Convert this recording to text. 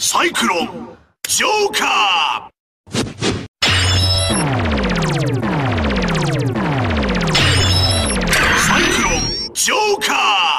サイクロンジョーカー。サイクロンジョーカー。